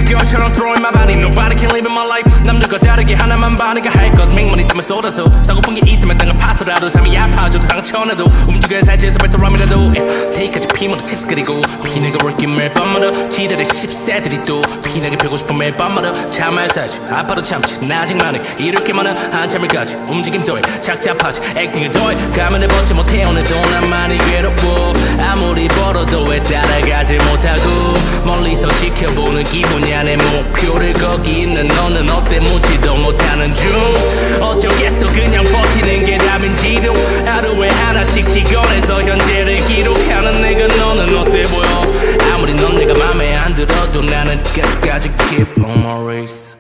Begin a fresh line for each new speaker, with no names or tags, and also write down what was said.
girl처럼 throwing my body Nobody can live in my life 남들과 다르게 하나만 바니까 할 것 맹머리 땀을 쏟아서 사고픈 게 있으면 땅을 파서라도 삶이 아파져도 상처나도 움직여야 살지에서 발도람이라도 데이까지 피모도 칩스 그리고 피내가 work 매일 밤마다 지들의 10세들이 또 피나게 펴고 싶어 매일 밤마다 참아야 살지 아파도 참지 나 아직 많이 이룰 게 많아 한참을 가지 움직임 더해 착잡하지 액팅을 더해 가면을 벗지 못해 오늘도 난 많이 괴로워 아무리 벌어도 왜 따라가지 못하고 멀리서 지켜보는 기분이야 내 목표를 거기 있는 너는 어때 묻지도 못하는 중 어쩌겠어 그냥 버티는 게 답인지도 하루에 하나씩 찍어내서 현재를 기록하는 내가 너는 어때 보여 아무리 넌 내가 맘에 안 들어도 나는 끝까지 keep on my race